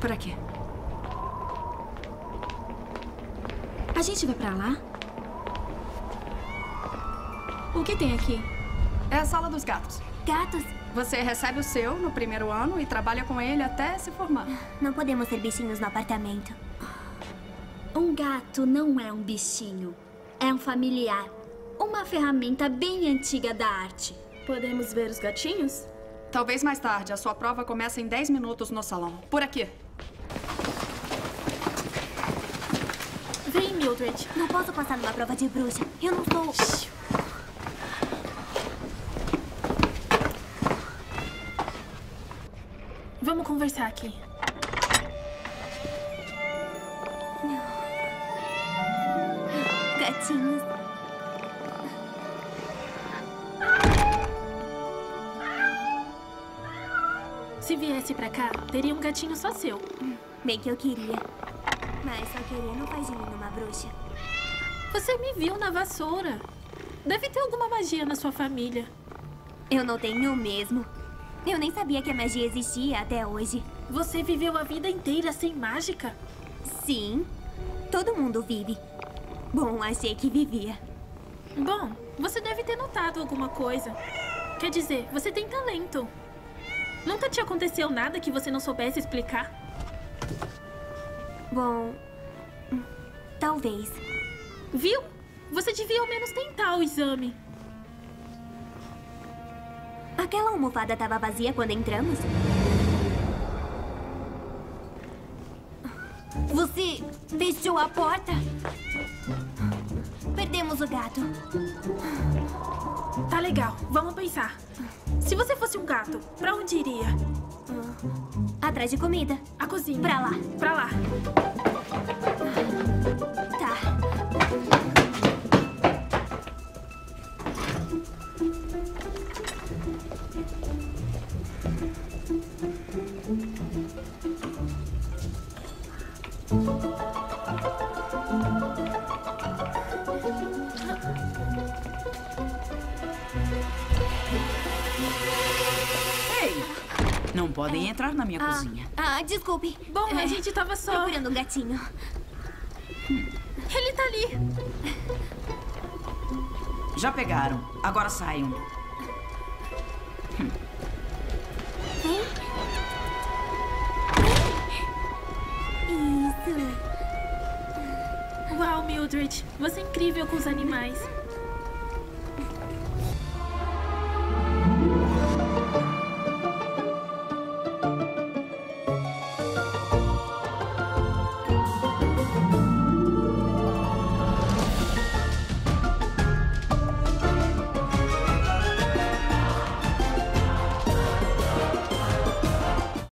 Por aqui. A gente vai pra lá? O que tem aqui? É a sala dos gatos. Gatos? Você recebe o seu no primeiro ano e trabalha com ele até se formar. Não podemos ter bichinhos no apartamento. Um gato não é um bichinho. É um familiar. Uma ferramenta bem antiga da arte. Podemos ver os gatinhos? Talvez mais tarde. A sua prova começa em 10 minutos no salão. Por aqui. Vem, Mildred. Não posso passar numa prova de bruxa. Eu não sou... Vamos conversar aqui. Gatinhos. Se viesse pra cá, teria um gatinho só seu. Bem que eu queria. Mas só querer não faz de mim uma bruxa. Você me viu na vassoura. Deve ter alguma magia na sua família. Eu não tenho mesmo. Eu nem sabia que a magia existia até hoje. Você viveu a vida inteira sem mágica? Sim. Todo mundo vive. Bom, achei que vivia. Bom, você deve ter notado alguma coisa. Quer dizer, você tem talento. Nunca te aconteceu nada que você não soubesse explicar? Bom... talvez. Viu? Você devia ao menos tentar o exame. Aquela almofada estava vazia quando entramos? Você fechou a porta? Perdemos o gato. Tá legal, vamos pensar. Se você fosse um gato, pra onde iria? Atrás de comida. A cozinha. Pra lá. Pra lá. Tá. Não podem entrar na minha cozinha. Desculpe. Bom, a gente tava só... procurando um gatinho. Ele tá ali. Já pegaram. Agora saiam. Vem. Isso. Uau, Mildred. Você é incrível com os animais.